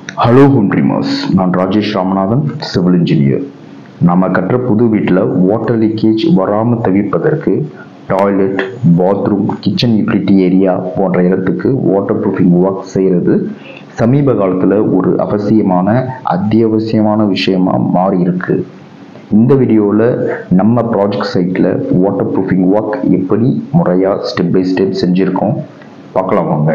Hello home dreamers, நான் Rajesh Ramanathan, civil engineer. நம்ம கற்ற புது வீட்டில் வாட்டர் லீக்கேஜ் வராமல் தவிர்ப்பதற்கு toilet, bathroom, kitchen utility area போன்ற இடத்துக்கு வாட்டர் ப்ரூஃபிங் ஒர்க் செய்கிறது சமீப காலத்தில் ஒரு அத்தியாவசியமான விஷயமா மாறி இருக்கு. இந்த வீடியோவில் நம்ம ப்ராஜெக்ட் சைட்டில் வாட்டர் ப்ரூஃபிங் ஒர்க் எப்படி முறையாக ஸ்டெப் பை ஸ்டெப் செஞ்சுருக்கோம் பார்க்கலாம் வாங்க.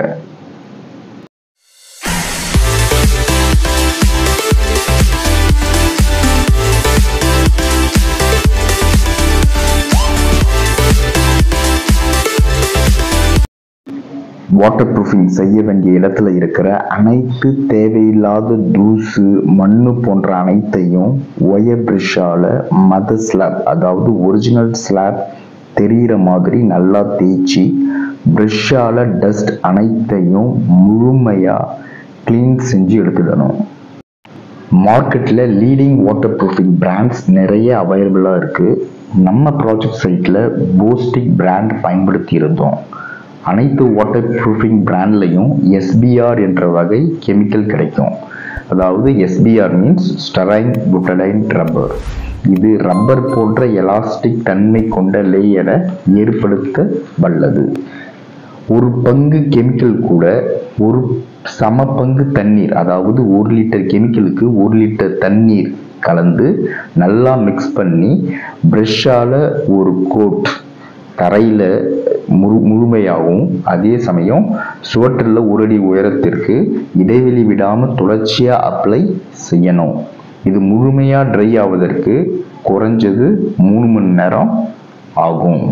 வாட்டர் ப்ரூஃபிங் செய்ய வேண்டிய இடத்துல இருக்கிற அனைத்து தேவையில்லாத தூசு, மண்ணு போன்ற அனைத்தையும் ஒயர் பிரஷால ஸ்லாப், அதாவது ஒரிஜினல் ஸ்லாப் தெரிகிற மாதிரி நல்லா தேய்ச்சி பிரஷால டஸ்ட் அனைத்தையும் முழுமையாக கிளீன் செஞ்சு எடுத்துடணும். மார்க்கெட்டில் லீடிங் வாட்டர் ப்ரூஃபிங் பிராண்ட்ஸ் நிறைய அவைலபிளாக இருக்குது. நம்ம ப்ராஜெக்ட் சைட்டில் போஸ்டிக் பிராண்ட் பயன்படுத்தி இருந்தோம். அனைத்து வாட்டர் ப்ரூஃபிங் பிராண்ட்லையும் SBR என்ற வகை கெமிக்கல் கிடைக்கும். அதாவது SBR means styrene butadiene rubber. இது ரப்பர் போன்ற எலாஸ்டிக் தன்மை கொண்ட லேயரை ஏற்படுத்த வல்லது. ஒரு பங்கு கெமிக்கல் கூட ஒரு சம பங்கு தண்ணீர், அதாவது 1 லிட்டர் கெமிக்கலுக்கு 1 லிட்டர் தண்ணீர் கலந்து நல்லா மிக்ஸ் பண்ணி பிரஷால ஒரு கோட் தரையில் முழுமையாகவும், அதே சமயம் சுவற்றில் 1 அடி உயரத்திற்கு இடைவெளி விடாமல் தொடர்ச்சியாக அப்ளை செய்யணும். இது முழுமையாக ட்ரை ஆவதற்கு குறைஞ்சது 3 மணி நேரம் ஆகும்.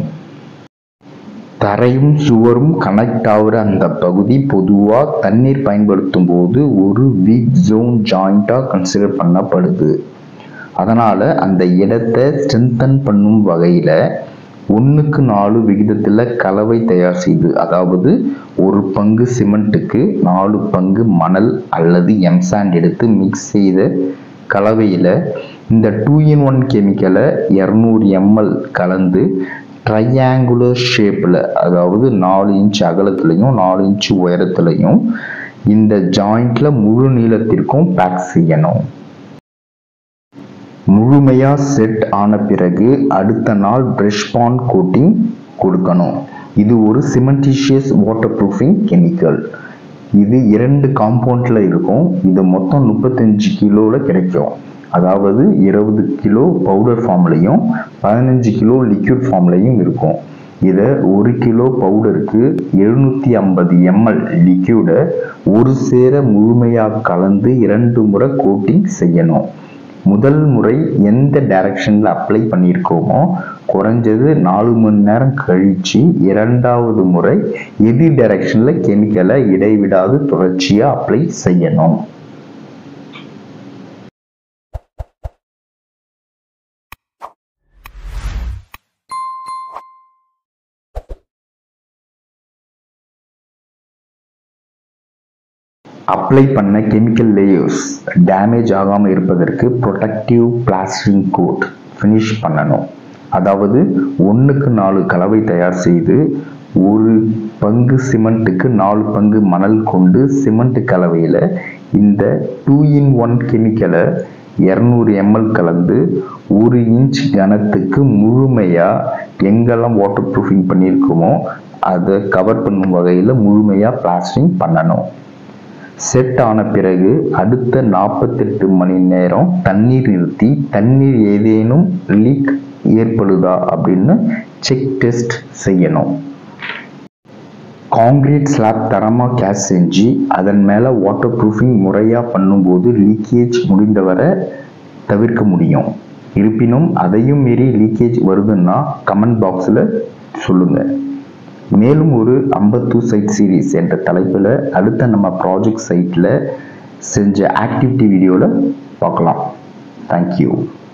தரையும் சுவரும் கனெக்ட் ஆகிற அந்த பகுதி பொதுவாக தண்ணீர் பயன்படுத்தும் போது ஒரு வீக் ஜோன் ஜாயிண்டாக கன்சிடர் பண்ணப்படுது. அதனால் அந்த இடத்தை ஸ்ட்ரென்தன் பண்ணும் வகையில் 1:4 விகிதத்தில் கலவை தயார் செய்து, அதாவது 1 பங்கு சிமெண்ட்டுக்கு 4 பங்கு மணல் அல்லது எம்சாண்ட் எடுத்து மிக்ஸ் செய்த கலவையில் இந்த 2-in-1 கெமிக்கலை 200 ml கலந்து ட்ரையாங்குலர் ஷேப்பில், அதாவது 4 இன்ச் அகலத்திலையும் 4 இன்ச் உயரத்திலையும் இந்த ஜாயிண்ட்ல முழு நீளத்திற்கும் பேக் செய்யணும். முழுமையாக செட் ஆன பிறகு அடுத்த நாள் பிரஷ் பாண்ட் கோட்டிங் கொடுக்கணும். இது ஒரு சிமெண்டிஷியஸ் வாட்டர் ப்ரூஃபிங் கெமிக்கல். இது 2 காம்பவுண்டில் இருக்கும். இது மொத்தம் 35 கிலோவில் கிடைக்கும். அதாவது 20 கிலோ பவுடர் ஃபார்ம்லையும் 15 கிலோ லிக்விட் ஃபார்ம்லையும் இருக்கும். இதை 1 கிலோ பவுடருக்கு 750 ml லிக்விடை ஒரு சேர முழுமையாக கலந்து 2 முறை கோட்டிங் செய்யணும். முதல் முறை எந்த டைரக்ஷனில் அப்ளை பண்ணியிருக்கோமோ குறைஞ்சது 4 மணி நேரம் கழித்து 2வது முறை எதிர் டைரக்ஷனில் கெமிக்கலை இடைவிடாது தொடர்ச்சியாக அப்ளை செய்யணும். அப்ளை பண்ண கெமிக்கல் லேயர்ஸ் டேமேஜ் ஆகாமல் இருப்பதற்கு ப்ரொடெக்டிவ் பிளாஸ்டரிங் கோட் ஃபினிஷ் பண்ணணும். அதாவது 1:4 கலவை தயார் செய்து 1 பங்கு சிமெண்ட்டுக்கு 4 பங்கு மணல் கொண்டு சிமெண்ட் கலவையில் இந்த 2-in-1 கெமிக்கலை 200 ml கலந்து 1 இன்ச் கனத்துக்கு முழுமையாக எங்கெல்லாம் வாட்டர் ப்ரூஃபிங் பண்ணியிருக்கோமோ அதை கவர் பண்ணும் வகையில் முழுமையாக பிளாஸ்டரிங் பண்ணணும். செட் ஆன பிறகு அடுத்த 48 மணி நேரம் தண்ணீர் நிறுத்தி தண்ணீர் ஏதேனும் லீக் ஏற்படுதா அப்படின்னு செக் டெஸ்ட் செய்யணும். காங்கிரீட் ஸ்லாப் தரமாக கேஸ் செஞ்சு அதன் மேலே வாட்டர் ப்ரூஃபிங் முறையாக பண்ணும்போது லீக்கேஜ் முடிந்தவரை தவிர்க்க முடியும். இருப்பினும் அதையும் மீறி லீக்கேஜ் வருதுன்னா கமெண்ட் பாக்ஸில் சொல்லுங்கள். மேலும் ஒரு அம்பத்தூர் சைட் சீரீஸ் என்ற தலைப்பில் அடுத்த நம்ம ப்ராஜெக்ட் சைட்டில் செஞ்ச ஆக்டிவிட்டி வீடியோவில் பார்க்கலாம். தேங்க்யூ.